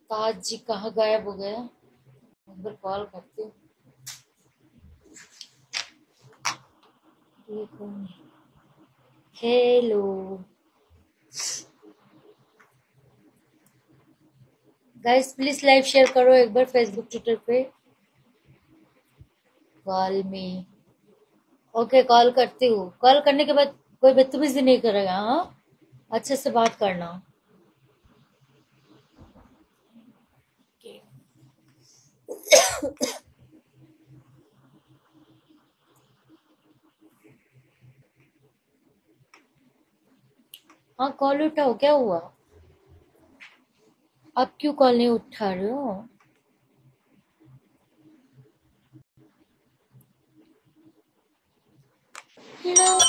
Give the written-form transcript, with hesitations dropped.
ताज जी कहाँ गायब हो गया? एक बार कॉल करती हूँ। ये कौन है? Hello guys, please live share करो एक बार फेसबुक ट्विटर पे। कॉल में। ओके, कॉल करती हूँ। कॉल करने के बाद कोई बदतमीजी नहीं करेगा, हाँ? अच्छे से बात करना। हाँ, कॉल उठाओ, क्या हुआ? आप क्यों कॉल नहीं उठा रहे हो? No.